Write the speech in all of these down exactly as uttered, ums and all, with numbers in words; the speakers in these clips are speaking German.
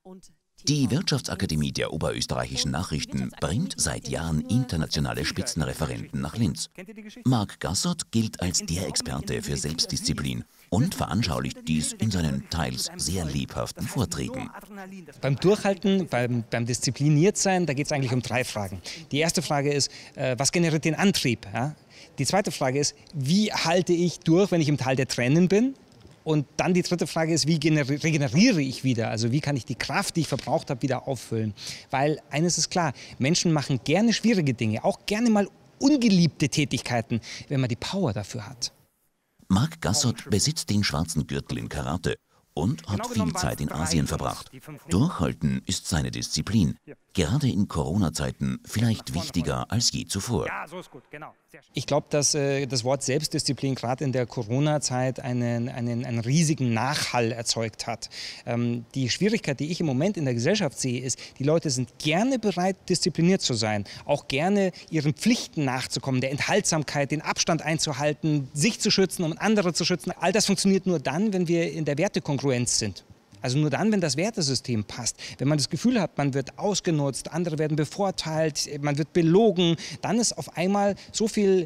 Die Wirtschaftsakademie der Oberösterreichischen Nachrichten bringt seit Jahren internationale Spitzenreferenten nach Linz. Marc Gassert gilt als der Experte für Selbstdisziplin und veranschaulicht dies in seinen teils sehr lebhaften Vorträgen. Beim Durchhalten, beim, beim Diszipliniertsein, da geht es eigentlich um drei Fragen. Die erste Frage ist, äh, was generiert den Antrieb? Ja? Die zweite Frage ist, wie halte ich durch, wenn ich im Tal der Tränen bin? Und dann die dritte Frage ist, wie regeneriere ich wieder? Also wie kann ich die Kraft, die ich verbraucht habe, wieder auffüllen? Weil eines ist klar, Menschen machen gerne schwierige Dinge, auch gerne mal ungeliebte Tätigkeiten, wenn man die Power dafür hat. Marc Gassert besitzt den schwarzen Gürtel in Karate und hat viel Zeit in Asien verbracht. Durchhalten ist seine Disziplin. Gerade in Corona-Zeiten vielleicht wichtiger als je zuvor. Ich glaube, dass äh, das Wort Selbstdisziplin gerade in der Corona-Zeit einen, einen, einen riesigen Nachhall erzeugt hat. Ähm, die Schwierigkeit, die ich im Moment in der Gesellschaft sehe, ist, die Leute sind gerne bereit, diszipliniert zu sein, auch gerne ihren Pflichten nachzukommen, der Enthaltsamkeit, den Abstand einzuhalten, sich zu schützen und andere zu schützen. All das funktioniert nur dann, wenn wir in der Wertekongruenz sind. Also nur dann, wenn das Wertesystem passt. Wenn man das Gefühl hat, man wird ausgenutzt, andere werden bevorteilt, man wird belogen, dann ist auf einmal so viel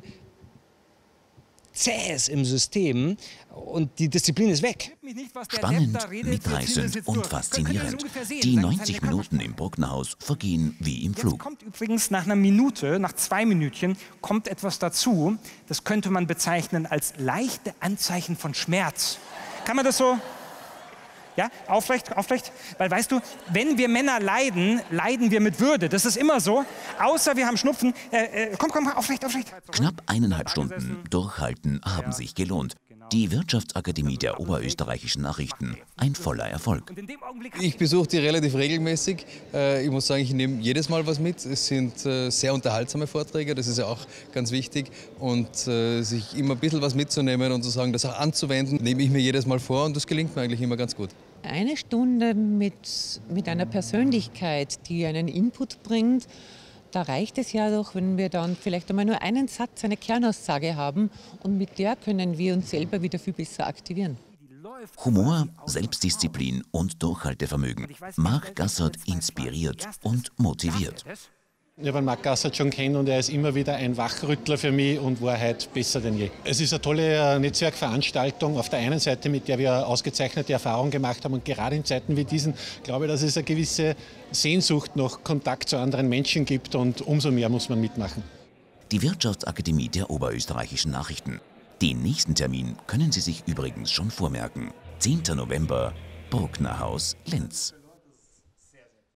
Zähes im System und die Disziplin ist weg. Spannend, mitreißend und faszinierend. Die neunzig Minuten im Brucknerhaus vergehen wie im Flug. Jetzt kommt übrigens nach einer Minute, nach zwei Minütchen, kommt etwas dazu, das könnte man bezeichnen als leichte Anzeichen von Schmerz. Kann man das so... Ja, aufrecht, aufrecht. Weil weißt du, wenn wir Männer leiden, leiden wir mit Würde. Das ist immer so. Außer wir haben Schnupfen. Äh, äh, komm, komm, aufrecht, aufrecht. Knapp eineinhalb Stunden Durchhalten haben sich gelohnt. Die Wirtschaftsakademie der Oberösterreichischen Nachrichten, ein voller Erfolg. Ich besuche die relativ regelmäßig. Ich muss sagen, ich nehme jedes Mal was mit. Es sind sehr unterhaltsame Vorträge, das ist ja auch ganz wichtig. Und sich immer ein bisschen was mitzunehmen und zu sagen, das auch anzuwenden, nehme ich mir jedes Mal vor und das gelingt mir eigentlich immer ganz gut. Eine Stunde mit, mit einer Persönlichkeit, die einen Input bringt, da reicht es ja doch, wenn wir dann vielleicht einmal nur einen Satz, eine Kernaussage haben und mit der können wir uns selber wieder viel besser aktivieren. Humor, Selbstdisziplin und Durchhaltevermögen. Marc Gassert inspiriert und motiviert. Ich habe Marc Gassert schon kennt und er ist immer wieder ein Wachrüttler für mich und war heute besser denn je. Es ist eine tolle Netzwerkveranstaltung auf der einen Seite, mit der wir ausgezeichnete Erfahrungen gemacht haben und gerade in Zeiten wie diesen glaube ich, dass es eine gewisse Sehnsucht nach Kontakt zu anderen Menschen gibt und umso mehr muss man mitmachen. Die Wirtschaftsakademie der Oberösterreichischen Nachrichten. Den nächsten Termin können Sie sich übrigens schon vormerken. zehnter November, Brucknerhaus, Linz.